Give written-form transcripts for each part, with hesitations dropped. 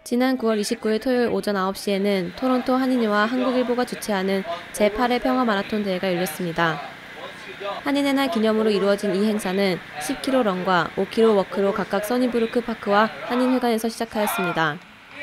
지난 9월 29일 토요일 오전 9시에는 토론토 한인회와 한국일보가 주최하는 제8회 평화마라톤 대회가 열렸습니다. 한인의 날 기념으로 이루어진 이 행사는 10km 런과 5km 워크로 각각 써니브루크 파크와 한인회관에서 시작하였습니다.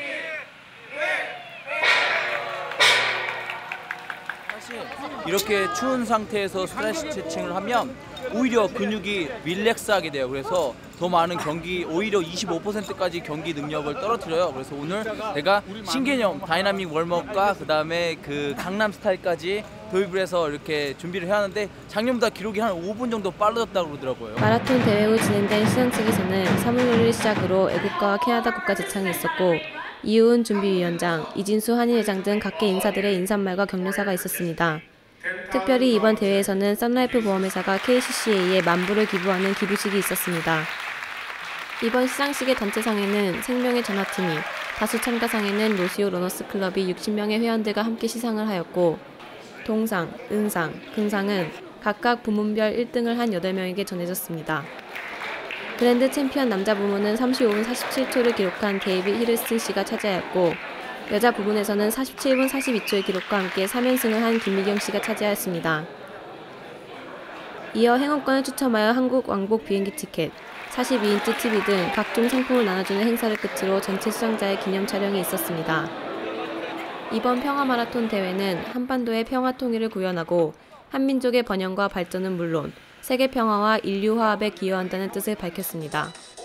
이렇게 추운 상태에서 스트레칭 스트레칭을 하면 오히려 근육이 릴렉스하게 돼요. 그래서 더 많은 경기, 오히려 25%까지 경기 능력을 떨어뜨려요. 그래서 오늘 제가 신개념 다이나믹 웜업과 그 다음에 그 강남 스타일까지 도입을 해서 이렇게 준비를 해야 하는데 작년보다 기록이 한 5분 정도 빨라졌다고 그러더라고요. 마라톤 대회 후 진행된 시상 측에서는 3월 1일 시작으로 애국가와 캐나다 국가 제창이 있었고 이우은 준비위원장, 이진수 한인회장 등 각계 인사들의 인사말과 격려사가 있었습니다. 특별히 이번 대회에서는 선라이프 보험회사가 KCCA에 만불을 기부하는 기부식이 있었습니다. 이번 시상식의 단체상에는 생명의 전화팀이, 다수 참가상에는 노시오 러너스 클럽이 60명의 회원들과 함께 시상을 하였고 동상, 은상, 금상은 각각 부문별 1등을 한 8명에게 전해졌습니다. 그랜드 챔피언 남자 부문은 35분 47초를 기록한 데이빗 히르스틴 씨가 차지하였고 여자 부문에서는 47분 42초의 기록과 함께 3연승을 한 김미경 씨가 차지하였습니다. 이어 행운권을 추첨하여 한국 왕복 비행기 티켓, 42인치 TV 등 각종 상품을 나눠주는 행사를 끝으로 전체 수상자의 기념 촬영이 있었습니다. 이번 평화마라톤 대회는 한반도의 평화 통일을 구현하고 한민족의 번영과 발전은 물론 세계 평화와 인류 화합에 기여한다는 뜻을 밝혔습니다.